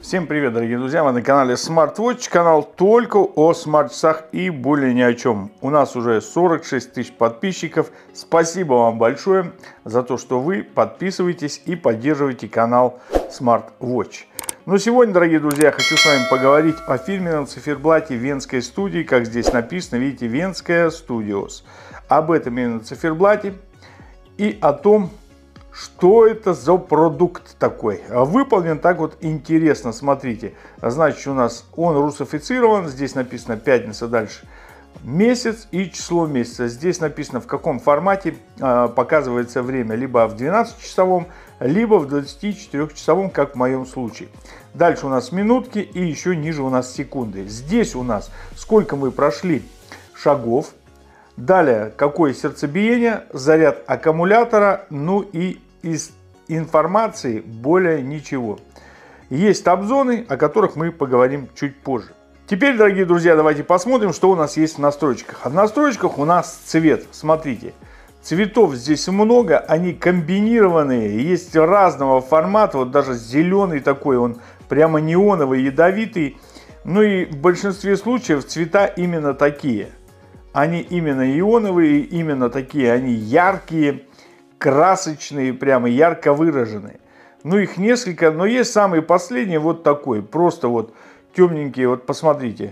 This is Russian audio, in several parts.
Всем привет, дорогие друзья! Вы на канале SmartWatch, канал только о смарт-часах и более ни о чем. У нас уже 46 тысяч подписчиков. Спасибо вам большое за то, что вы подписываетесь и поддерживаете канал SmartWatch. Но сегодня, дорогие друзья, я хочу с вами поговорить о фирменном циферблате Венской студии, как здесь написано, видите, Венская Studios. Об этом именно циферблате и о том, что это за продукт такой. Выполнен так вот интересно, смотрите. Значит, у нас он русифицирован. Здесь написано пятница, дальше месяц и число месяца. Здесь написано, в каком формате показывается время. Либо в 12-часовом, либо в 24-часовом, как в моем случае. Дальше у нас минутки и еще ниже у нас секунды. Здесь у нас сколько мы прошли шагов. Далее, какое сердцебиение, заряд аккумулятора, ну и из информации более ничего. Есть таб-зоны, о которых мы поговорим чуть позже. Теперь, дорогие друзья, давайте посмотрим, что у нас есть в настройках. А в настройках у нас цвет. Смотрите, цветов здесь много, они комбинированные, есть разного формата, вот даже зеленый такой, он прямо неоновый, ядовитый. Ну и в большинстве случаев цвета именно такие. Они именно ионовые, именно такие, они яркие, красочные, прямо ярко выраженные. Ну, их несколько, но есть самый последний вот такой, просто вот темненький, вот посмотрите.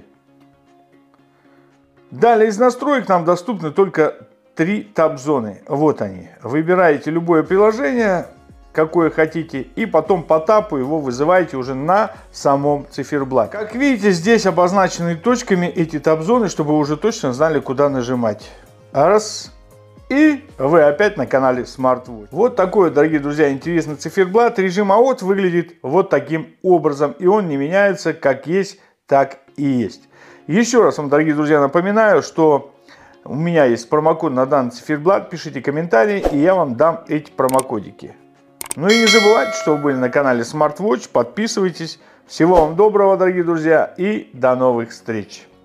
Далее из настроек нам доступны только 3 таб-зоны. Вот они. Выбираете любое приложение, какое хотите, и потом по тапу его вызываете уже на самом циферблате. Как видите, здесь обозначены точками эти таб-зоны, чтобы вы уже точно знали, куда нажимать. Раз. И вы опять на канале SmartWatch. Вот такой, дорогие друзья, интересный циферблат. Режим АОТ выглядит вот таким образом. И он не меняется, как есть, так и есть. Еще раз вам, дорогие друзья, напоминаю, что у меня есть промокод на данный циферблат. Пишите комментарии, и я вам дам эти промокодики. Ну и не забывайте, что вы были на канале SmartWatch. Подписывайтесь. Всего вам доброго, дорогие друзья, и до новых встреч.